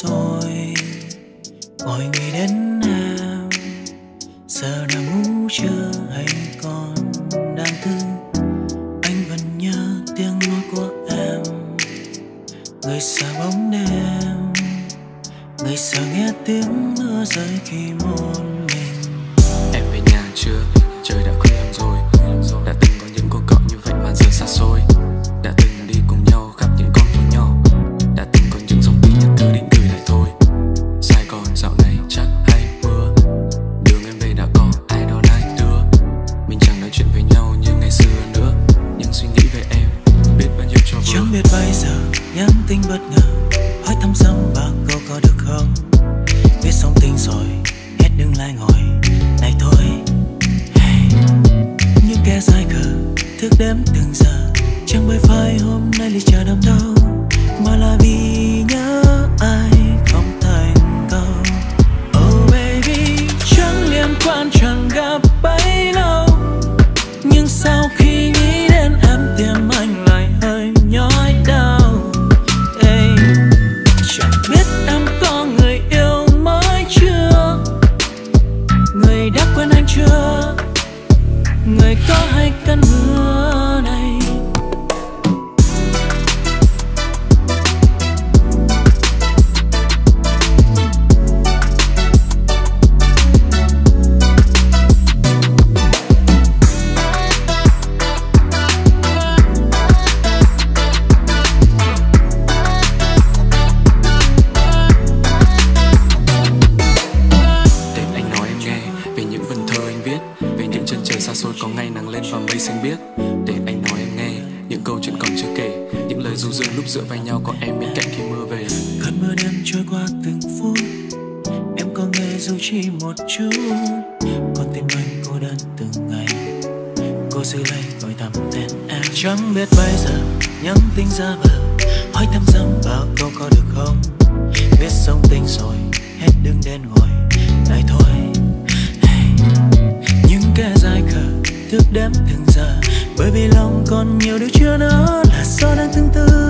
rồi. Ngồi nghĩ đến em, giờ đã ngủ chưa hay còn đang thức? Anh vẫn nhớ tiếng nói của em, người xa bóng đêm, người sợ nghe tiếng mưa rơi khi một mình. Em về nhà chưa? Trời đã khuya lắm rồi. Đã từng có những cuộc gọi như vậy mà giờ xa xôi. Đã từng đi cùng nhau khắp những con phố nhỏ. Đã từng có những dòng tin nhắn thư định gửi lại thôi. Sài Gòn dạo này chắc hay mưa. Đường em về đã có ai đón ai đưa. Mình chẳng nói chuyện với nhau như ngày xưa nữa. Nhưng suy nghĩ về em biết bao nhiêu cho vừa. Chẳng biết bây giờ nhắn tin bất ngờ, hỏi thăm dăm ba câu có được không? Biết xong tin rồi hết đừng lại ngồi này thôi. Hey, những kẻ dài khờ thức đếm từng giờ, chẳng bởi phải hôm nay ly chờ đậm đâu, mà là vì nhớ ai không thành câu. Oh baby, chẳng liên quan chẳng gặp bấy lâu, nhưng sau khi nghĩ đến em tim anh lại hơi nhói đau. Hey, chẳng biết em có người yêu mới chưa, người đã quên anh chưa, người có hay cơn mưa này. Có ngày nắng lên và mây xanh biếc, để anh nói em nghe những câu chuyện còn chưa kể, những lời ru rượi lúc dựa vai nhau có em bên cạnh khi mưa về. Cơn mưa đêm trôi qua từng phút, em có nghe dù chỉ một chút, con tim anh cô đơn từng ngày, cô giữ lấy gọi thầm tên em. Chẳng biết bây giờ nhắn tin ra bờ, hỏi thăm dăm bao câu có được không? Biết xong tình rồi hết đứng đến ngồi lại thôi. Hey, những kẻ dài khờ thức đếm từng giờ, bởi vì lòng còn nhiều điều chưa nói là do đang tương tư.